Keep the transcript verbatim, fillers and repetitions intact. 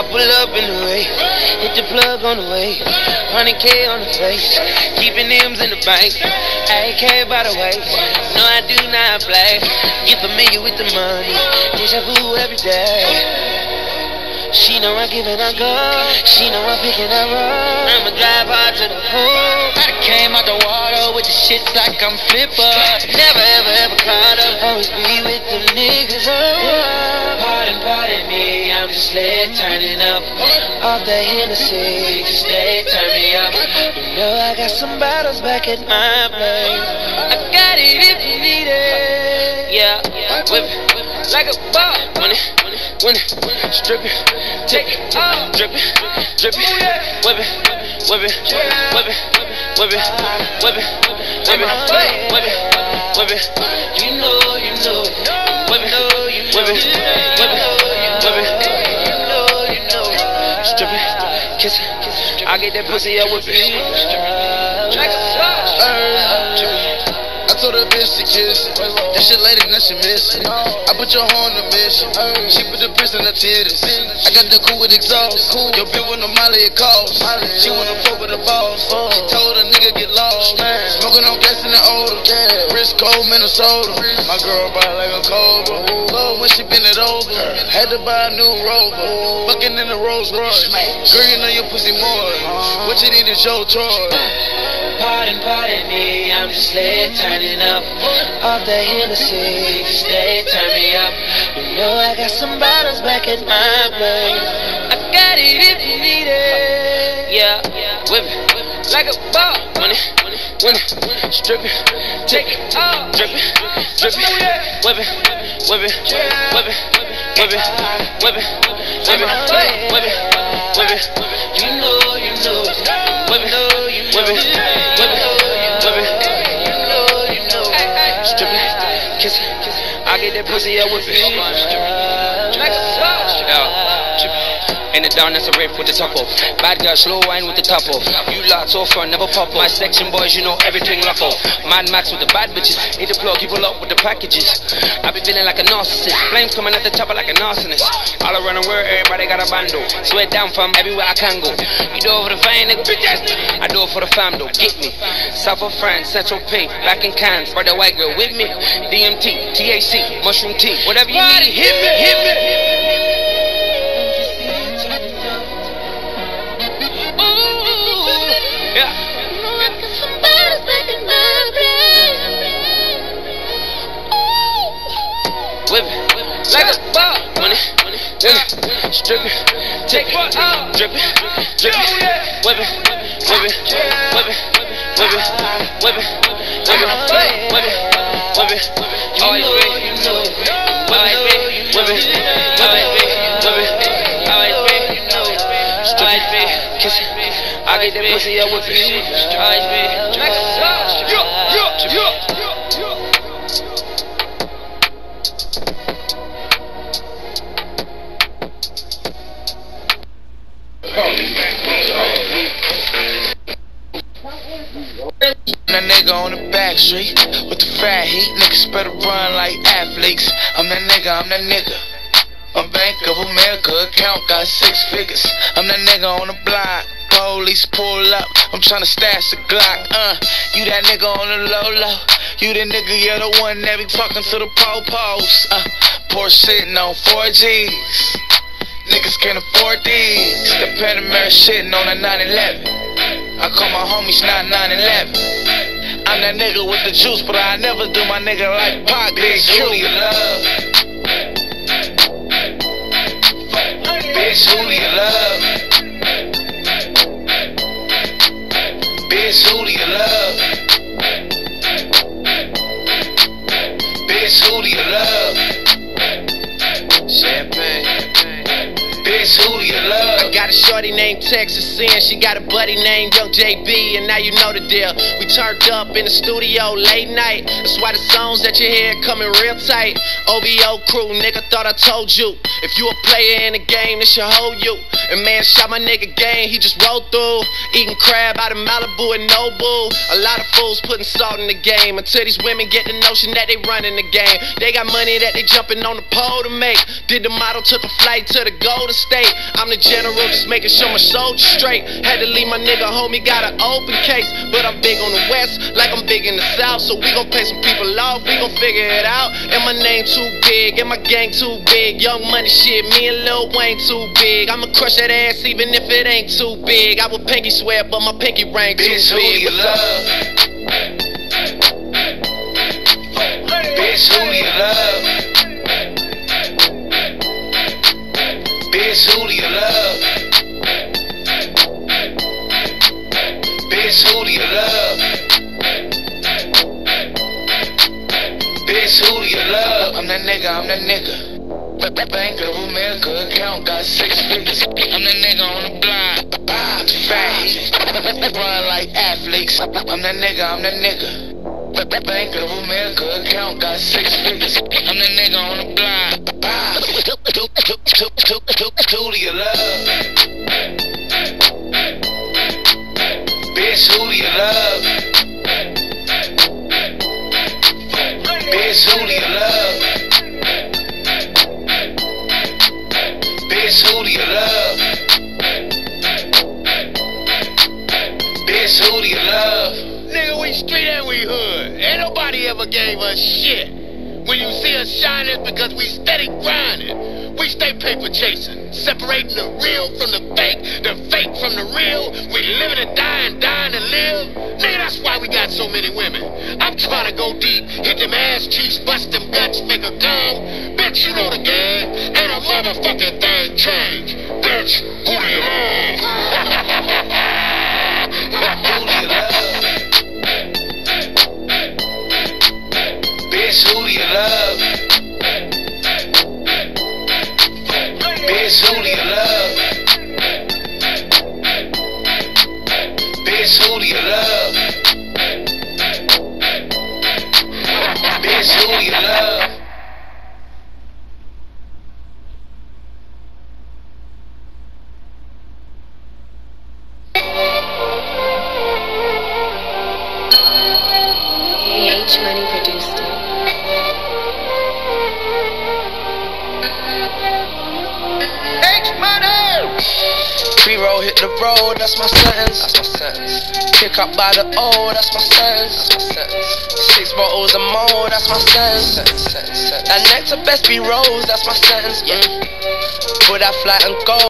pull up in the way, hit the plug on the way, one hundred K on the face, keeping M's in the bank, A K by the way, no I do not play, get familiar with the money, deja vu every day. She know I give it a go, she know I pick it up roll. I'ma drive hard to the pool. I came out the water with the shits like I'm Flipper. Never ever ever caught up, always be with them niggas. Oh, pardon, pardon me, I'm just lit, turning up. Off the Hennessy, just stay, turn me up. You know I got some bottles back at my place. I got it if you need it. Yeah, whip it like a ball. When it, when it, strip it, take it, drip it, drip it, whip it, whip it, whip it, whip it, whip it, whip it, whip it, whip it. You know, you know, whip it, whip it, whip it, whip it. You know, you know, strip it, kiss it. I get that pussy, I whip it. I told her bitch to kiss it. That shit lady, now she missing. I put your hoe on the mission. She put the piss in her titties. I got the cool with exhaust. Your bitch with no molly, it costs. She wanna fuck with the boss. She told a nigga get lost. Smoking on gas in the odor. Wrist cold, Minnesota. My girl body like a cobra. Love when she bend it over. Had to buy a new Rover. Fucking in the Rolls Royce. Girl, you know your pussy more. What you need is your choice. Pardon, pardon me, I'm just lit, turning up. Off the Hennessy, just stay, turn me up. You know I got some bottles back at my place. I got it if you need it. Yeah, whip it like a ball. When it, when it, strip it, take it, drip it, drip it, whip it, whip it, whip it, whip it, whip it, whip it, whip it, whip it. You know, you know, whip it, whip it, whip it. I get that pussy up with it. In the down, that's a rape with the top off. Bad girl, slow wine with the top off. You lot so fun, never pop off. My section boys, you know everything lock off. Mad Max with the bad bitches. Hit the plug, people up with the packages. I be feeling like a narcissist. Flames coming at the top like a arsonist. All around the world, everybody got a bando. Swear down from everywhere I can go. You do it for the fame, nigga, bitches. I do it for the fam, though. Get me. South of France, Central Pay, back in Cannes. Brother white girl with me. D M T, T H C, mushroom tea. Whatever you need, hit me, hit me. Whip it like a ball. When it, when it, strip it, take it, drip it, drip it, whip it, whip it, whip it, whip it, whip it, whip it, whip it, whip it. Oh, you know, you know, whip it, whip it, whip it, whip it. Oh, you know, strip it, kiss it. I get that pussy, I whip it. Oh, you like a ball. Yo, yo, yo. That nigga on the back street with the fat heat, niggas better run like athletes. I'm that nigga, I'm that nigga. My Bank of America account got six figures. I'm that nigga on the block. Police pull up, I'm tryna stash the Glock. Uh, you that nigga on the low low. You the nigga, you're the one that be talking to the po-pos. Uh, Porsche sitting on four G's. Niggas can't afford these. The Panamera shitting on a nine eleven. I call my homies not nine eleven. I'm that nigga with the juice, but I never do my nigga like Pac. Bitch, who do you love? Bitch, who do you love? Bitch, who do you love? Bitch, who do you love? Champagne. Bitch, who do you love? Got a shorty named Texas Sin, she got a buddy named Young J B, and now you know the deal. We turned up in the studio late night, that's why the songs that you hear coming real tight. O V O crew, nigga, thought I told you. If you a player in the game, this should hold you. And man, shot my nigga game, he just rolled through. Eating crab out of Malibu and Nobu. A lot of fools putting salt in the game, until these women get the notion that they running the game. They got money that they jumping on the pole to make. Did the model, took a flight to the Golden State. I'm the general, just making sure my soldiers straight. Had to leave my nigga homie, got an open case. But I'm big on the west, like I'm big in the south. So we gon' pay some people off, we gon' figure it out. And my name too big, and my gang too big. Young money shit, me and Lil Wayne too big. I'ma crush that ass even if it ain't too big. I would pinky swear, but my pinky ring too Bitch, big. Who do you love? Bitch, who do you love? Bitch, who do you love? Bitch, who do you love? Bitch, who do you love? I'm that nigga, I'm that nigga. Bank of America account got six figures. I'm that nigga on the block. Fat, run like athletes. I'm that nigga, I'm that nigga. Bank of America account got six figures. I'm that nigga on the block. Who do you love? Bitch, who do you love? Bitch, who do you love? Bitch, who do you love? Bitch, who do you love? Nigga, we street and we hood. Ain't nobody ever gave us shit. When you see us shining, because we steady grinding. We stay paper chasing, separating the real from the fake, the fake from the real. We living and dying, dying to live. Nigga, that's why we got so many women. I'm trying to go deep, hit them ass cheeks, bust them guts, make her come. Bitch, you know the game. Ain't a motherfucking thing change. Bitch, who do you love? Who do you love? Bitch, who do you love? Bitch, who do you love? Bitch, who do you love? Bitch, who do you love? H-Money produced it. Pre-roll hit the road, that's my sentence. That's my sentence. Pick up by the O, that's my sentence. That's my sentence. Six bottles of mo, that's my sentence. That next to best be rose, that's my sentence. Mm. Put that flight and go,